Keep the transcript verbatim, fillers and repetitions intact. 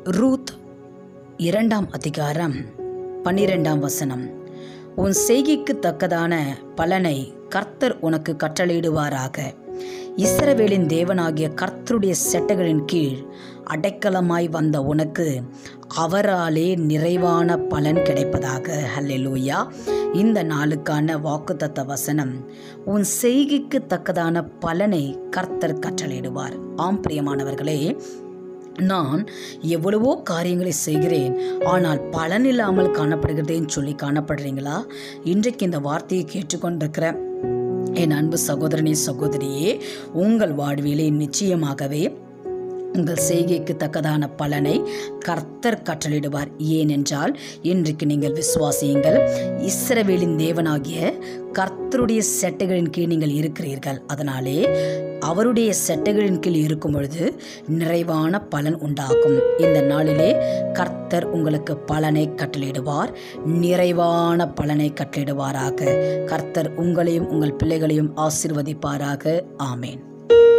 Ruth இரண்டாம் அதிகாரம் பன்னிரெண்டாம் வசனம். உன் செய்கைக்கு தக்கதான பலனை கர்த்தர் உனக்கு கட்டளையிடுவாராக. இஸ்ரவேலின் தேவனாகிய கர்த்தருடைய செட்டைகளின் கீழ் அடைக்கலமாய் வந்த உனக்கு அவராலே நிறைவான பலன் கிடைப்பதாக. ஹல்லேலூயா. இந்த நாளுக்கான வாக்குத்தத்த வசனம், உன் செய்கைக்கு தக்கதான பலனை கர்த்தர் கட்டளையிடுவார். ஆம் பிரியமானவர்களே, நான் எவ்வளவோ காரியங்களை செய்கிறேன், ஆனால் பலன் இல்லாமல் காணப்படுகிறதேன்னு சொல்லி காணப்படுறீங்களா? இன்றைக்கு இந்த வார்த்தையை கேட்டுக்கொண்டிருக்கிற என் அன்பு சகோதரனே சகோதரியே, உங்கள் வாழ்விலே நிச்சயமாகவே உங்கள் செய்கைக்கு தக்கதான பலனை கர்த்தர் கட்டளையிடுவார். ஏனென்றால் இன்றைக்கு நீங்கள் விசுவாசியுங்கள், இஸ்ரவேலின் தேவனாகிய கர்த்தருடைய செட்டைகளின் கீழ் நீங்கள் இருக்கிறீர்கள். அதனாலே அவருடைய செட்டைகளின் கீழ் இருக்கும் பொழுது நிறைவான பலன் உண்டாகும். இந்த நாளிலே கர்த்தர் உங்களுக்கு பலனை கட்டளையிடுவார், நிறைவான பலனை கட்டளையிடுவாராக. கர்த்தர் உங்களையும் உங்கள் பிள்ளைகளையும் ஆசீர்வதிப்பாராக. ஆமேன்.